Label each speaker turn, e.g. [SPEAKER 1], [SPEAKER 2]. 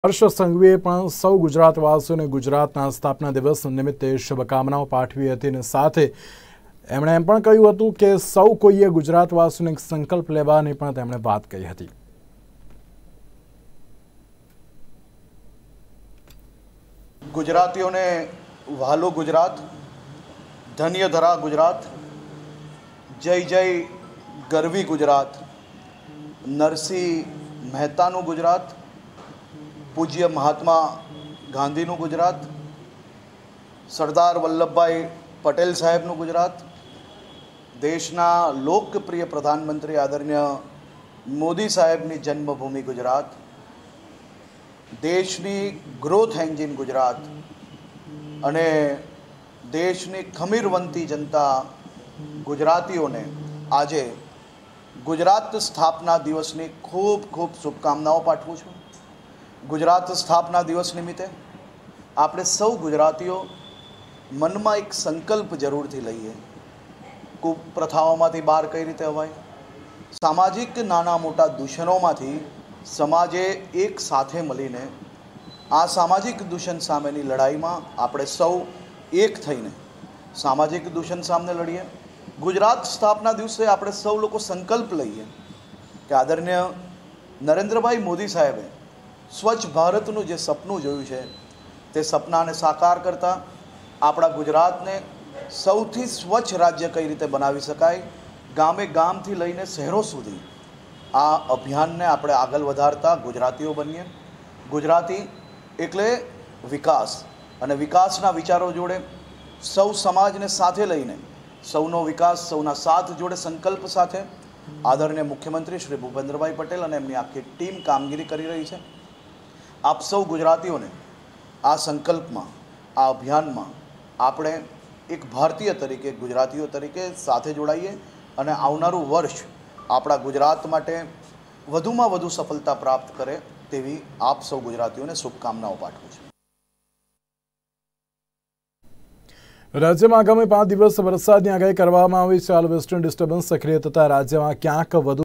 [SPEAKER 1] હર્ષ સંઘવીએ પણ સૌ ગુજરાતવાસીઓને ગુજરાતના સ્થાપના દિવસ નિમિત્તે શુભકામનાઓ પાઠવી હતી અને સાથે એમણે એમ પણ કહ્યું હતું કે સૌ કોઈએ ગુજરાતવાસીઓને સંકલ્પ લેવાની પણ તેમણે વાત કહી હતી।
[SPEAKER 2] ગુજરાતીઓને વહાલો ગુજરાત, ધન્ય ધરા ગુજરાત, જય જય ગરવી ગુજરાત, નરસિંહ મહેતાનું ગુજરાત, પૂજ્ય મહાત્મા ગાંધીનું ગુજરાત, સરદાર વલ્લભભાઈ પટેલ સાહેબનું ગુજરાત, દેશના લોકપ્રિય પ્રધાનમંત્રી આદરણીય મોદી સાહેબની જન્મભૂમિ ગુજરાત, દેશની ગ્રોથ એન્જિન ગુજરાત અને દેશની ખમીરવંતી જનતા ગુજરાતીઓને આજે ગુજરાત સ્થાપના દિવસની ખૂબ ખૂબ શુભકામનાઓ પાઠવું છું। ગુજરાત સ્થાપના દિવસ નિમિત્તે આપણે સૌ ગુજરાતીઓ મનમાં એક સંકલ્પ જરૂરથી લઈએ। કુપ્રથાઓમાંથી બહાર કઈ રીતે અવાય, સામાજિક નાના મોટા દૂષણોમાંથી સમાજે એક સાથે મળીને આ સામાજિક દૂષણ સામેની લડાઈમાં આપણે સૌ એક થઈને સામાજિક દૂષણ સામે લડીએ। ગુજરાત સ્થાપના દિવસે આપણે સૌ લોકો સંકલ્પ લઈએ કે આદરણીય નરેન્દ્રભાઈ મોદી સાહેબે સ્વચ્છ ભારતનું જે સપનું જોયું છે તે સપનાને સાકાર કરતા આપણા ગુજરાતને સૌથી સ્વચ્છ રાજ્ય કઈ રીતે બનાવી શકાય, ગામે ગામથી લઈને શહેરો સુધી આ અભિયાનને આપણે આગળ વધારતા ગુજરાતીઓ બનીએ। ગુજરાતી એટલે વિકાસ અને વિકાસના વિચારો જોડે સૌ સમાજને સાથે લઈને સૌનો વિકાસ સૌના સાથ જોડે સંકલ્પ સાથે આદરણીય મુખ્યમંત્રી શ્રી ભૂપેન્દ્રભાઈ પટેલ અને એમની આખી ટીમ કામગીરી કરી રહી છે। आप सौ गुजरातियों ने आ संकल्प में आ अभियान में आपणे एक भारतीय तरीके गुजरातीओ तरीके साथे जोड़ाईए अने आवनारू वर्ष आपणा गुजरात माटे वधुमां वधु सफलता प्राप्त करे तेवी आप सौ गुजरातीओं ने शुभकामनाओं पाठवुं छुं।
[SPEAKER 1] राज्य में आगामी 5 दिवस वरसादनी आगाही करवामां आवी छे। हाल वेस्टर्न डिस्टर्बन्स सक्रिय थता राज्य में क्यांक वधु